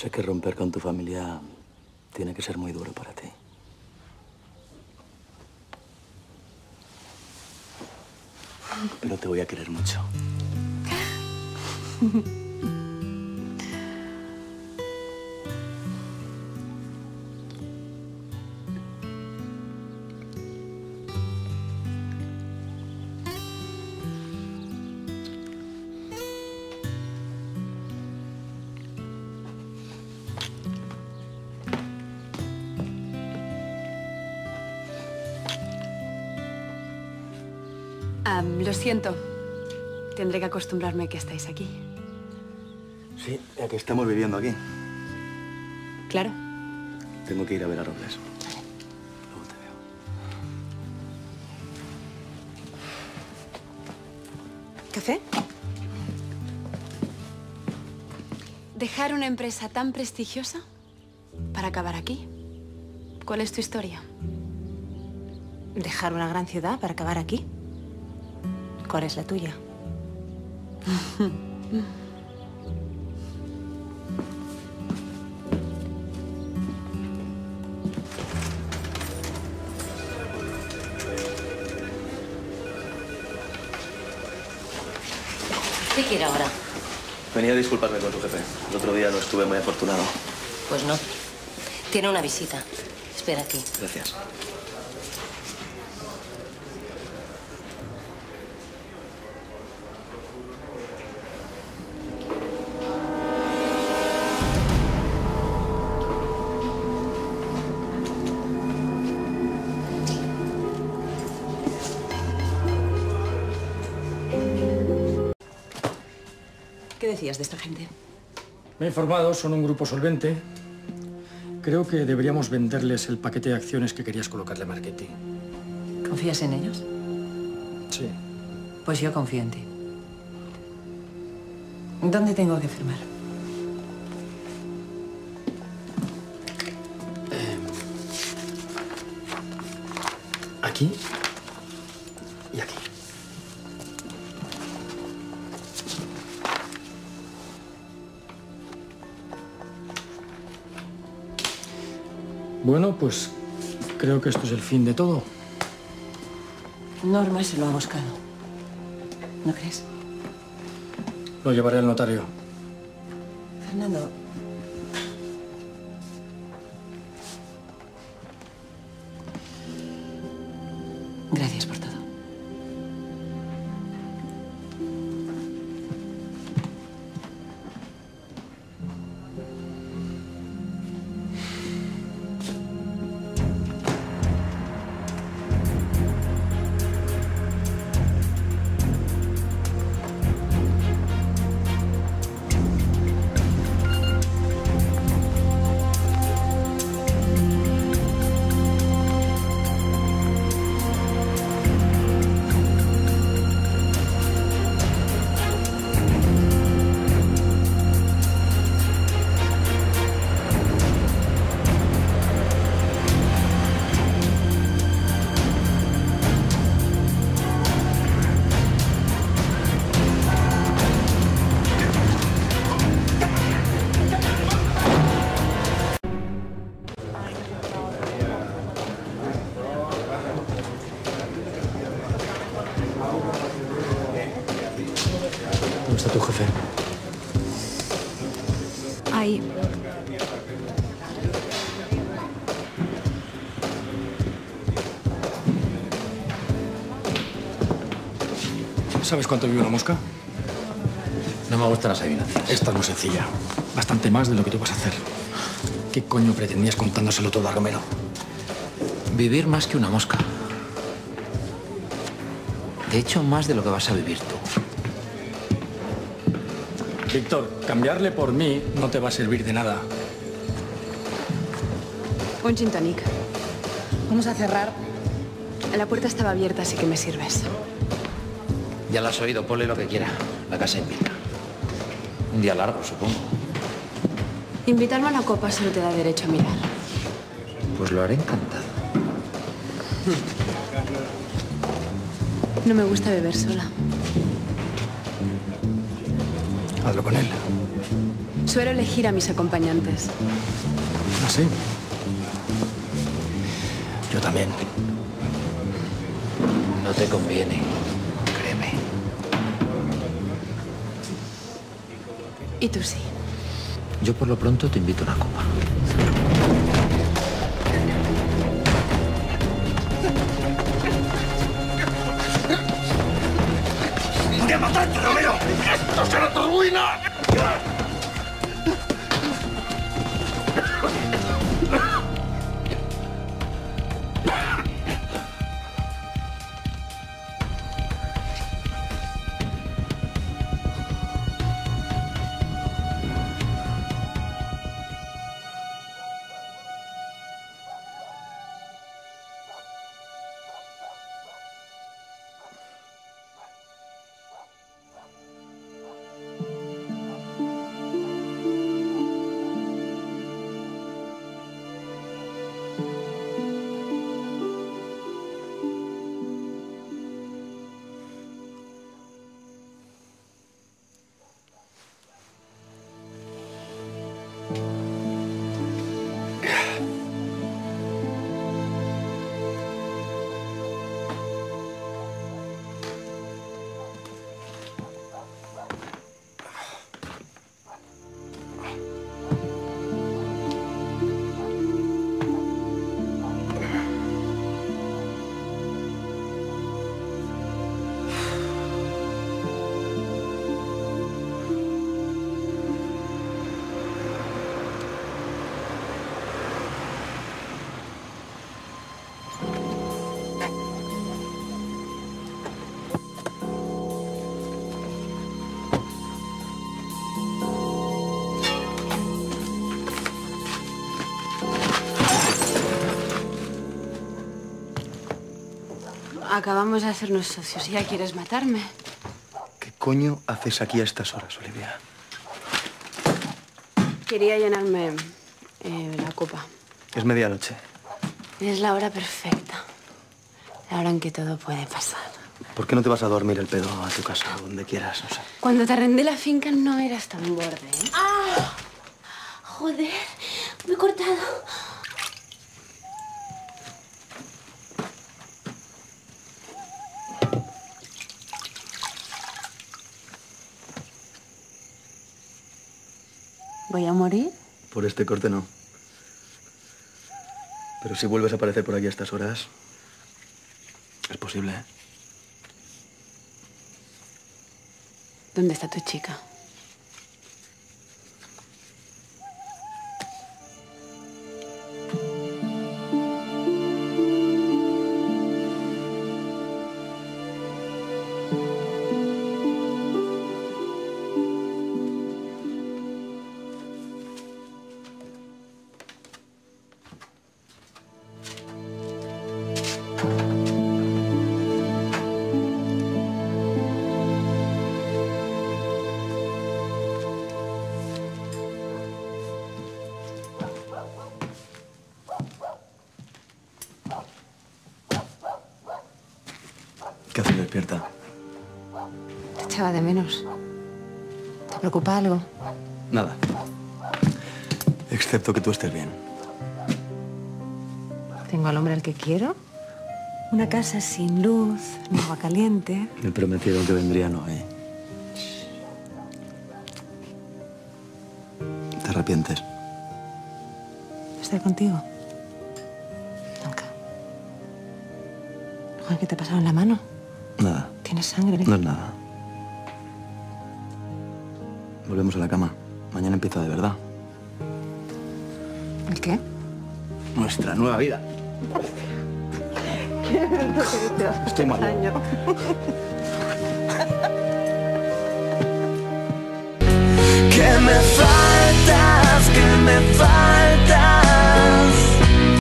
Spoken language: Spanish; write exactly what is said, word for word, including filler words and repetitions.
Sé que romper con tu familia tiene que ser muy duro para ti. Pero te voy a querer mucho. Um, lo siento. Tendré que acostumbrarme a que estáis aquí. Sí, ya que estamos viviendo aquí. Claro. Tengo que ir a ver a Robles. Luego te veo. ¿Café? ¿Dejar una empresa tan prestigiosa para acabar aquí? ¿Cuál es tu historia? ¿Dejar una gran ciudad para acabar aquí? ¿Cuál es la tuya? ¿Qué quiere ahora? Venía a disculparme con tu jefe. El otro día no estuve muy afortunado. Pues no. Tiene una visita. Espera aquí. Gracias. ¿Qué decías de esta gente? Me he informado, son un grupo solvente. Creo que deberíamos venderles el paquete de acciones que querías colocarle a Marchetti. ¿Confías en ellos? Sí. Pues yo confío en ti. ¿Dónde tengo que firmar? Eh, aquí y aquí. Bueno, pues creo que esto es el fin de todo. Norma se lo ha buscado. ¿No crees? Lo llevaré al notario. Fernando. Gracias por todo. ¿Dónde está tu jefe? Ahí. ¿Sabes cuánto vive una mosca? No me gustan las adivinanzas. Esta es muy sencilla. Bastante más de lo que tú vas a hacer. ¿Qué coño pretendías contándoselo todo a Romero? Vivir más que una mosca. De hecho, más de lo que vas a vivir tú. Víctor, cambiarle por mí no te va a servir de nada. Un gin tonic. Vamos a cerrar. La puerta estaba abierta, así que me sirves. Ya lo has oído, ponle lo que quiera. La casa invita. Un día largo, supongo. Invitarme a una copa solo te da derecho a mirar. Pues lo haré encantado. No me gusta beber sola. Hazlo con él. Suelo elegir a mis acompañantes. ¿Ah, sí? Yo también. No te conviene, créeme. Y tú sí. Yo por lo pronto te invito a una copa. ¡Voy a matarte, Romero! ¡Esto será tu ruina! Acabamos de hacernos socios y ya quieres matarme. ¿Qué coño haces aquí a estas horas, Olivia? Quería llenarme eh, la copa. Es medianoche. Es la hora perfecta. La hora en que todo puede pasar. ¿Por qué no te vas a dormir el pedo a tu casa, donde quieras? No sé. Cuando te arrendé la finca no eras tan borde, ¿eh? ¡Ah! Joder, me he cortado. ¿Voy a morir? Por este corte no. Pero si vuelves a aparecer por aquí a estas horas, es posible, ¿eh? ¿Dónde está tu chica? ¿Qué haces despierta? Te echaba de menos. ¿Te preocupa algo? Nada. Excepto que tú estés bien. Tengo al hombre al que quiero. Una casa sin luz, ni agua caliente. Me prometieron que vendrían hoy. ¿Te arrepientes? ¿Estar contigo? Nunca. Juan, ¿qué te ha pasado en la mano? Nada. ¿Tienes sangre? No es nada. Volvemos a la cama. Mañana empieza de verdad. ¿El qué? Nuestra nueva vida. Estoy mal. Que me faltas, que me faltas.